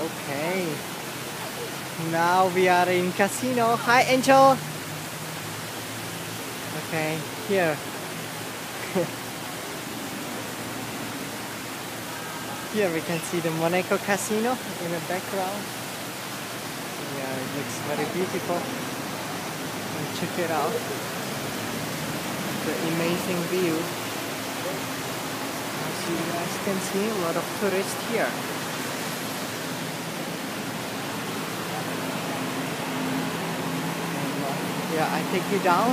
Okay. Now we are in casino. Hi, Angel. Okay, here. Here we can see the Monaco casino in the background. Yeah, it looks very beautiful. And check it out. The amazing view. As you guys can see, a lot of tourists here. Yeah, I take you down.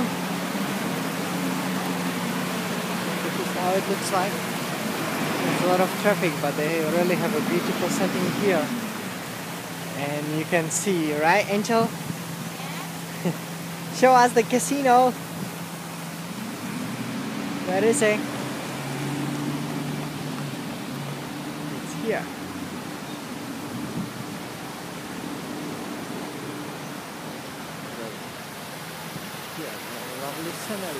This is how it looks like. There's a lot of traffic, but they really have a beautiful setting here. And you can see, right, Angel? Show us the casino. Where is it? It's here. Here, a lovely scenery.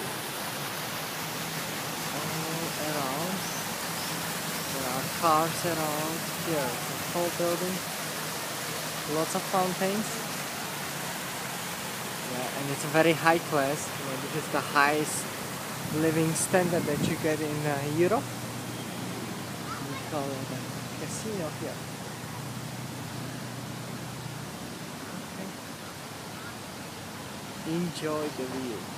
All around. There are cars around. Here, the whole building. Lots of fountains. Yeah, and it's a very high class. You know, this is the highest living standard that you get in Europe. We call it a casino here. Okay. Enjoy the view.